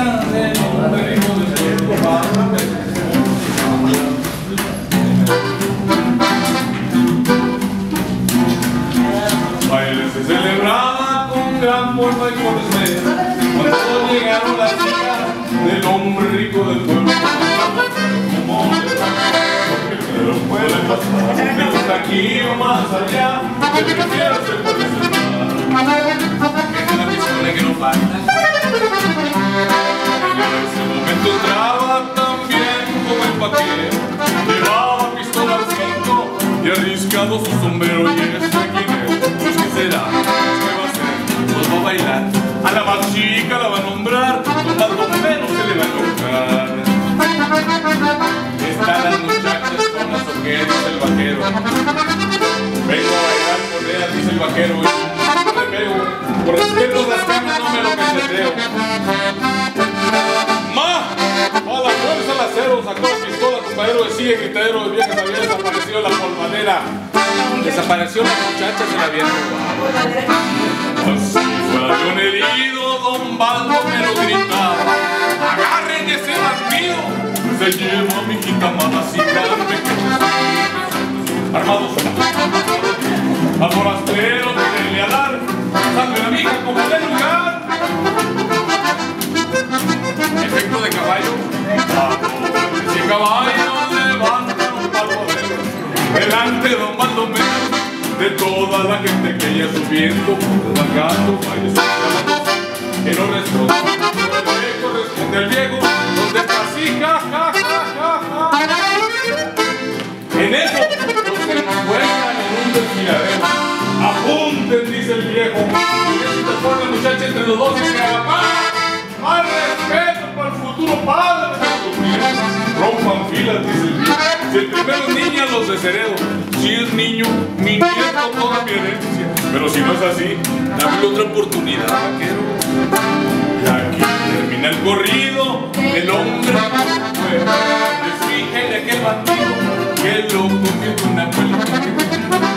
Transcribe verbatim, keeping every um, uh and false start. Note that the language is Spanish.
música del hombre rico del pueblo. Baile se celebraba con gran pompa y con esmero cuando llegaron las hijas del hombre rico del pueblo. Como le pero puede pasar, pero aquí o más allá, el que quiera se puede sentar. Es una pistola que no falta. En ese momento entraba también como el vaquero, llevaba pistola al cinto y arriscado su sombrero. Y ese quién es, pues qué será, qué va a hacer, pues va a bailar. A la más chica la va a nombrar, con más o menos se le va a tocar. Están las muchachas con las ojeras, dice el vaquero. Vengo a bailar por ellas, dice el vaquero. Y no me pego, por respeto las camas no me lo peseteo. ¡Ma! ¡A la fuerza al acero! Sacó la pistola, compañero, decía gritadero, el viejo había desaparecido la polvanera. Desapareció la muchacha, se la habían robado. Así fue un herido, don Baldo me lo gritaba. ¡Agarren ese bandido! Se lleva a mi hijita mamacita, armados al forastero, quererle a dar sangre a mi hija como de lugar. Efecto de caballo, si caballo levanta un palmodero delante de don Baldomero, de toda la gente que ella subiendo, bajando, falleciendo, que no responde, no le corresponde al viejo. Ja, ja, ja, ja, ja. En eso los se encuentran en un desfiladero. Apunten, dice el viejo. Y si te pone la muchacha entre los dos y se haga más, más respeto para el futuro padre de sus hijos. Rompan filas, dice el viejo. Si el primero es niña, los desheredo. Si es niño, mi nieto toda mi herencia. Pero si no es así, dame otra oportunidad, vaquero. Y aquí termina el corrido del hombre fue. Les dije de aquel bandido que lo convirtió en una abuelita.